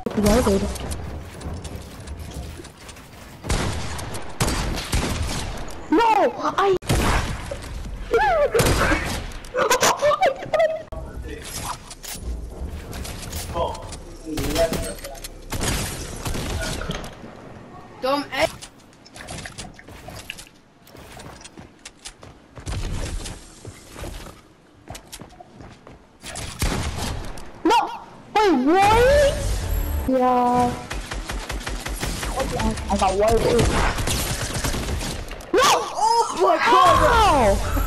to the elevator. No! I... Dumb egg. No! Wait, what? Yeah. I got worried. No! Oh my god! Ow!